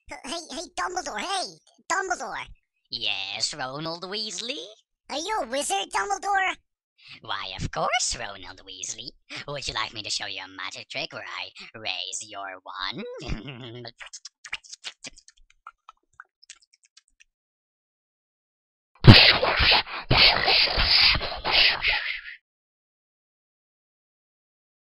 Hey, Dumbledore, hey, Dumbledore. Yes, Ronald Weasley? Are you a wizard, Dumbledore? Why, of course, Ronald Weasley. Would you like me to show you a magic trick where I raise your wand?